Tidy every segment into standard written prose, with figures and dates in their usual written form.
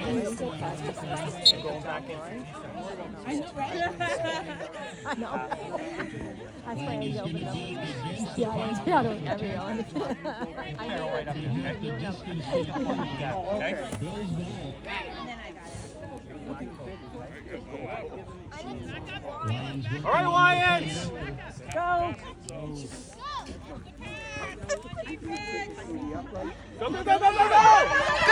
Going back in. I know, right? No. That's why I yelled at them. Yeah, I don't everyone. I know right up here. Okay. All right, Lions! Go! Go, go, go, go, go, go! Go!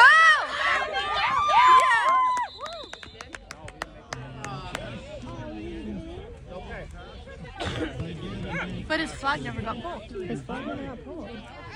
But his flag never got pulled. His flag never got pulled.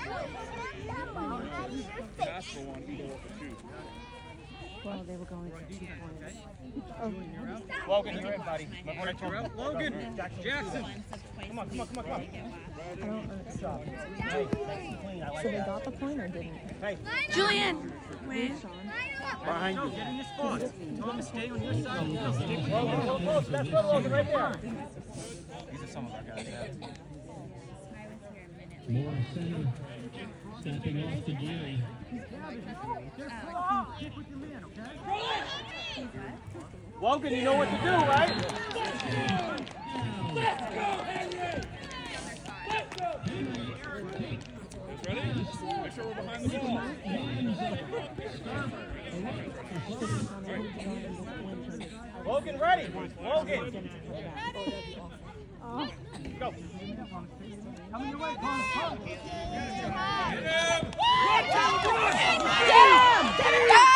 Well, they were going for 2 points. Oh. Logan, you're in, buddy. Look what I told you. Logan, Jackson. Come on, come on, come on, come on. I don't understand. Hey, So they got the point or didn't? hey. Julian! Wait. Behind you. Get in your spot. Thomas, stay on your side. Stay with Logan, close. That's good, Logan, right there. These are some of our guys. More center. Stepping off to Gary. Logan, you know what to do, right? Ready? Make sure we're behind the ball. Logan, ready. Logan. Go. Coming your way, Thomas. Damn!